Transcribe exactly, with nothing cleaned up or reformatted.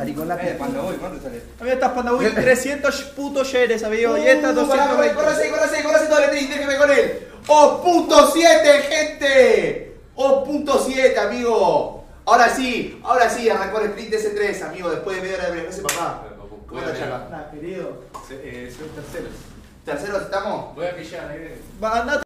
Con la Eh, Pandaboy, ¿cuánto sale? amigo, estás Pandaboy trescientos putos yenes, amigo. Y esta doscientos veinte. Conoce, conoce, conoce todo el stream, déjeme con él. ¡Oh, punto siete, gente! ¡Oh, punto siete, amigo! Ahora sí, ahora sí, arrancó el sprint de ese tres, amigo. Después de media hora de beneficio, papá. ¿Cómo está, charla? Nah, querido. Eh, soy tercero. ¿Terceros estamos? Voy a pillar, ahí. Va, andate.